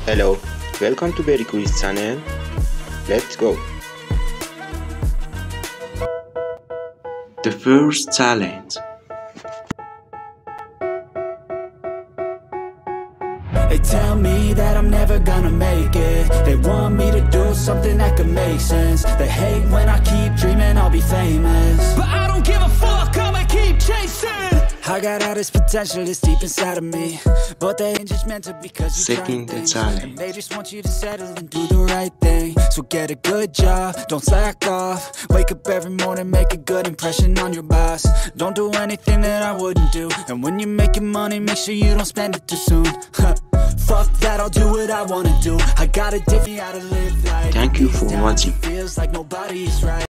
Hello, welcome to Berry Quiz channel. Let's go. The first challenge. They tell me that I'm never gonna make it. They want me to do something that could make sense. They hate when I keep dreaming I'll be famous, but I don't give a fuck, I'ma keep chasing. I got all this potential that's deep inside of me, but they ain't just meant to because you Second things. challenge. And they just want you to settle and do the right thing. So get a good job, don't slack off. Wake up every morning, make a good impression on your boss. Don't do anything that I wouldn't do. And when you're making money, make sure you don't spend it too soon. Fuck that, I'll do what I wanna do. I got a different how to live life. Thank you for watching. Feels like nobody is right.